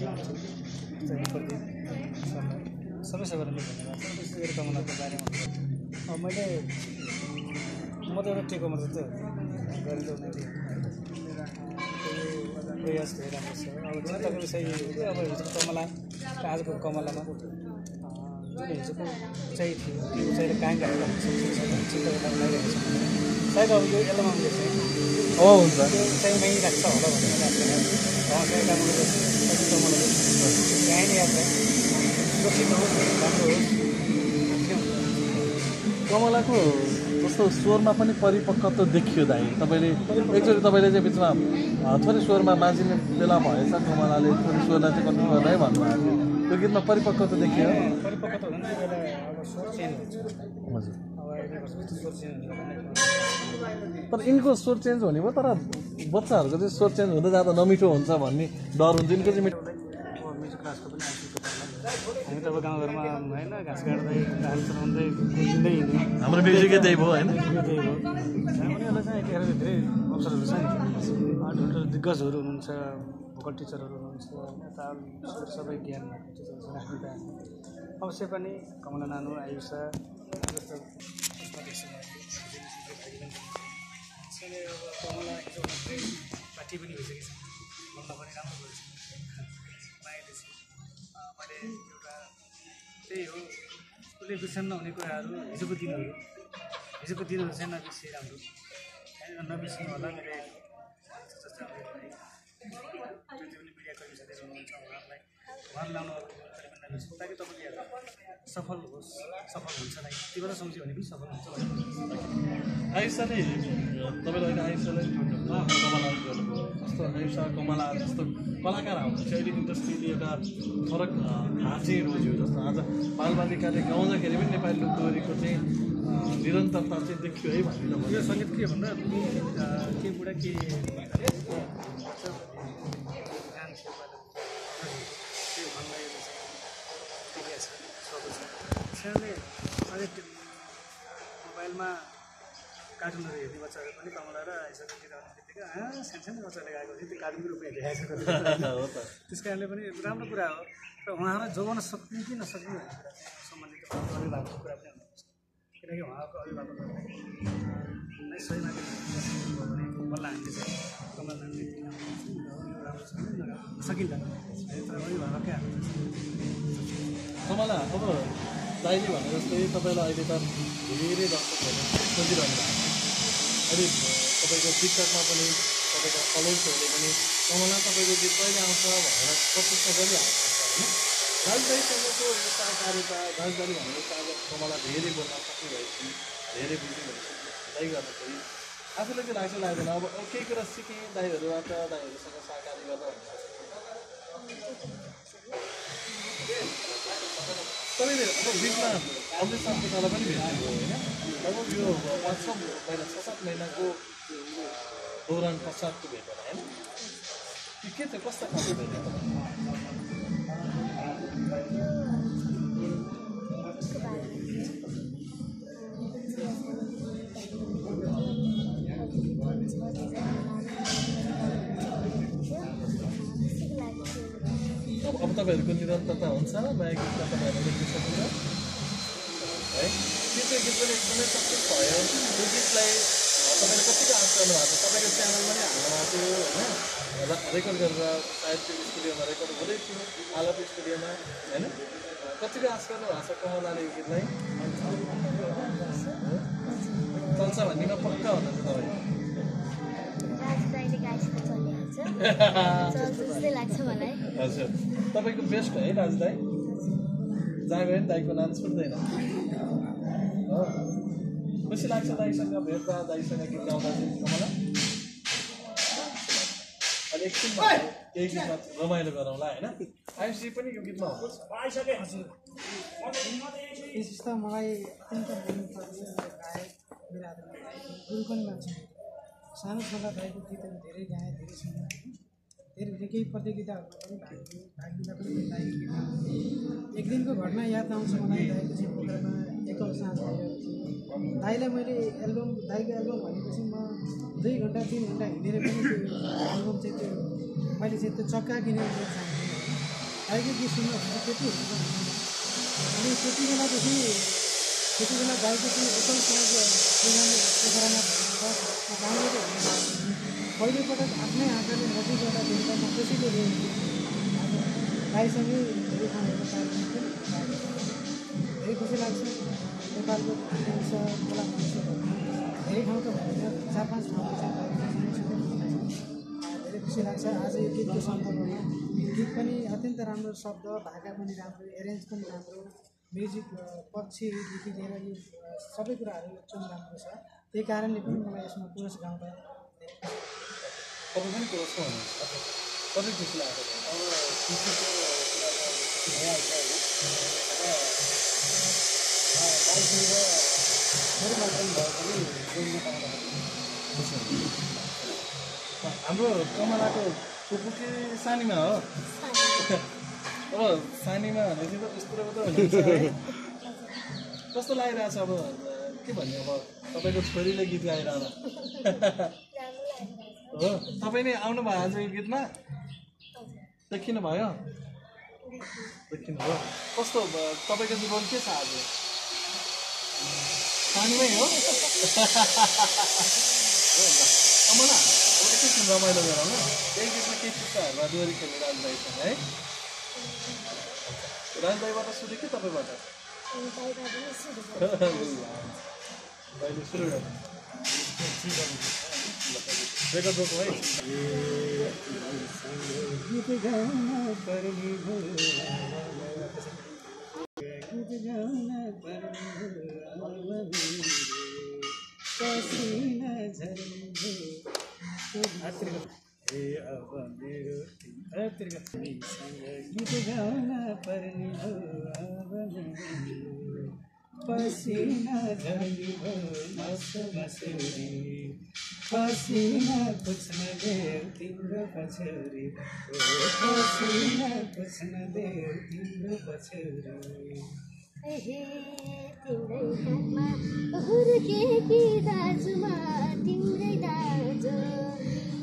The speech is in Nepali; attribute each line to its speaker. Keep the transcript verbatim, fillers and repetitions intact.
Speaker 1: सबै सबैलाई धन्यवाद छ। विशेष गरी कमलाको बारेमा अब मैले म त एउटा टेको मात्रै त गरेर उनीहरूले प्रयास धेरै राम्रो छ। अब चिन्ताको विषय अब हिजो कमला आजको कमलामा जुन हिजोको उचाइ थियो त्यो उचाइले कायम राखेर चिन्ता गर्न लागिरहेको छ। सायद अब यो एल्बममा चाहिँ
Speaker 2: हो हुन्छ
Speaker 1: त्यो उचाइमै राख्छ होला भनेर आफूले सायद काम गरेर कमला काहीँ नै यात्रा सुरक्षित होस् राम्रो होस्।
Speaker 2: कमलाको जस्तो स्वरमा पनि परिपक्वता देखियो दाइ। तपाईँले एकचोटि तपाईँले चाहिँ बिचमा थोरै स्वरमा माझिने बेला भएछ कमलाले थोरै स्वरलाई चाहिँ कन्ट्रोल गर्दै भन्नुभएको थियो। त्यो गीतमा परिपक्वता देखियो।
Speaker 1: परिपक्वता हुँदा बेला अब स्वर चेन्ज हुन्छ।
Speaker 2: हजुर
Speaker 1: अब अहिले स्वर चेन्ज हुन्छ।
Speaker 2: तर यिनको स्वर चेन्ज हुने भयो तर बच्चाहरूको चाहिँ स्वर चेन्ज हुँदै जाँदा नमिठो हुन्छ भन्ने डर हुन्छ। यिनको चाहिँ मिठो
Speaker 1: म्युजिक क्लासको पनि हामी त अब गाउँघरमा होइन घाँस काट्दै गाडी चलाउँदै कुदिँदै हिँड्ने
Speaker 2: हाम्रो म्युजिकै त्यही भयो होइन।
Speaker 1: त्यही हो उनीहरूलाई चाहिँ यतिखेर धेरै अवसरहरू छ नि। ठुल्ठुलो दिग्गजहरू हुनुहुन्छ, भोकल टिचरहरू हुनुहुन्छ, ताल सुर सबै ज्ञान टिचरहरू राख्नु अवश्य पनि कमला नानु आयुषा जस्तो कमला हिजो पार्टी पनि भइसकेको छ। भन्दा पनि राम्रो गरेछ मायाले चाहिँ मैले एउटा त्यही हो उसले बिर्सन नहुने कुराहरू हिजोको दिनहरू हिजोको दिनहरू चाहिँ नबिर्सिए राम्रो नबिर्सिनु होला। मेरो जस्तो त्यो त्यो पनि मिडिया कर्मी साथीहरू हुनुहुन्छ उहाँहरूलाई उहाँहरू लाउनु नबिर्सिनु ताकि तपाईँले सफल होस् सफल हुन्छ नै त्योबाट सम्झ्यो भने पनि सफल हुन्छ।
Speaker 2: आयुषाले तपाईँले अहिले आयुषालाई कमला गर्नुभयो जस्तो आयुषा कमला जस्तो कलाकार आउँछ अहिले इन्डस्ट्रीले एउटा फरक हाँचे रोज्यो। जस्तो आज बालबालिकाले गाउँदाखेरि पनि नेपाली लोकदोहोरीको चाहिँ निरन्तरता चाहिँ देखियो है भन्ने
Speaker 1: यो सङ्गीत के भन्दा के बुढा के मोबाइलमा कार्टुनहरू हेर्ने बच्चाहरू पनि कमला र आइसकेको गीत आउने बित्तिकै सानो सानो बच्चाले गाएको थियो त्यो कार्टुनको रूपमा हेरिरहेको छ। त्यस कारणले पनि राम्रो कुरा हो र उहाँहरूलाई जोगाउन सक्ने कि नसक्ने भन्ने कुरा चाहिँ सम्बन्धित अभिभावकको कुरा पनि हुनुपर्छ। किनकि उहाँको अभिभावकहरूलाई सही मान्छे भने बल्ल हामीले चाहिँ कमला नानी राम्रो छ सकिन्छ तर अभिभावकै हाल्नु
Speaker 2: कमला अब दाइले भने जस्तै तपाईँलाई अहिले त धेरै दर्शकहरू खोजिरहनु भएको छ। अहिले तपाईँको टिकटकमा पनि तपाईँको फलोवर्सहरूले पनि कमला तपाईँको गीत कहिले आउँछ भनेर प्रतीक्षा गरिहाल्छ होइन। दाजुभाइसँगको यो सहकारिता दाजुभाइ भनेर चाहिँ अब कमला धेरै बोल्न सक्नुभएको छ धेरै बुझ्नु हुँदै गर्दाखेरि आफूलाई चाहिँ लाग्छ लाग्दैन अब केही कुरा सिकेँ दाइहरूबाट दाइहरूसँग सहकारी गर्दा तपाईँले अब बिचमा अमृत साथीलाई पनि भेट्नुभयो होइन। लगभग यो पाँच छ महिना छ सात महिनाको दौरान पश्चातको भेट होला होइन। के थियो कस्तो खालको भेट अब तपाईँहरूको निरन्तरता हुन्छ नयाँ गीतमा तपाईँहरू लेख्न सक्नुहुन्छ है। त्यो चाहिँ गीत पनि एकदमै सक्सेस भयो। त्यो गीतलाई तपाईँले कतिको आश गर्नुभएको छ। तपाईँको च्यानल पनि हाल्नु भएको थियो होइन रेकर्ड गरेर सायद त्यो स्टुडियोमा रेकर्ड हुँदै थियो आलाप स्टुडियोमा होइन। कतिको आश गर्नुभएको छ कमलाले यो गीतलाई चल्छ भन्नेमा पक्का हुनुहुन्छ तपाईँ? हजुर तपाईँको बेस्ट है दाजुभाइ जहाँ गयो नि दाइको नाम छुट्दैन हो। खुसी लाग्छ दाइसँग भेट्दा दाइसँग गीत गाउँदा चाहिँ कमला। अनि एकछिन केही गीतमा रमाइलो गरौँला होइन। आयुषी पनि यो गीतमा हुनुहुन्छ।
Speaker 3: विशेष त मलाई अत्यन्त गुरु पनि मान्छे सानो छोरा दाइको गीतहरू धेरै गाएँ धेरै सुने धेरै केही प्रतियोगिताहरूमा पनि भाग भाग लिँदा पनि दाइको गीत एक दिनको घटना याद आउँछ मलाई। दाइको चाहिँ पोखरामा एकल साँझ भयो दाइलाई मैले एल्बम दाइको एल्बम भनेपछि म दुई घन्टा तिन घन्टा हिँडेर पनि त्यो एल्बम चाहिँ त्यो मैले चाहिँ त्यो चक्का किनेर चाहन्थेँ। गाईको गीत सुन्नु भनेर त्यति हुन्छ अनि त्यति बेलादेखि त्यति बेला गाईको त्यो उतल प्रोग्राम पोखरामा राम्रो त हुने पहिलोपटक आफ्नै आँखाले नजिक गर्दा देख्दा म खुसीले देखेँ अब गाईसँगै धेरै ठाउँहरू कार्यक्रम पनि धेरै खुसी लाग्छ नेपालको मानिस खोला मानिसहरू धेरै ठाउँ त भन्दैन चार पाँच ठाउँको चाहिँ धेरै खुसी लाग्छ आज यो गीतको सन्दर्भमा गीत पनि अत्यन्त राम्रो शब्द भाका पनि राम्रो एरेन्ज पनि राम्रो म्युजिक पक्षदेखि लिएर यो सबै कुराहरू एकदम राम्रो छ त्यही कारणले पनि मलाई यसमा कोरस गाउँदा
Speaker 2: तपाईँ पनि कोरसमा हुनुहुन्छ कति खुसी लाग्छ अब खुसीको कुरा त भइहाल्छ होइन हाम्रो कमलाको पुपु के सानीमा हो अब सानीमा भनेपछि त यस्तो त हुनुहुन्छ है कस्तो लागिरहेछ अब के भन्ने अब तपाईँको छोरीले गीत गाइरहन हो तपाईँ नै आउनु भयो आज यो गीतमा देखिनु भयो देखिनु भयो कस्तो तपाईँको जीवन के छ आज सानीमै हो कमला अब एकैछिन रमाइलो गरौँ न यही गीतमा केही चित्तहरूलाई डोरी खेल्ने राजभाइसँग है राजभाइबाट सुरु कि तपाईँबाट सुरु गर्नु रेकर्ड रोक्नु है
Speaker 1: गीत गाउन पर्ने हो गीत गाउन पर्ने हो पसिना झर्ने हे अब मेरो तिमीसँग गीत गाउन पर्ने हो अब मेरो पसिना झर्ने हो मस्त मसुरी पसिना पुछ्न देऊ तिम्रो पछौरी पसिना पुछ्न देऊ तिम्रो पछौरी
Speaker 4: तिम्रै हातमा हुर्केकी दाजुमा तिम्रै दाजु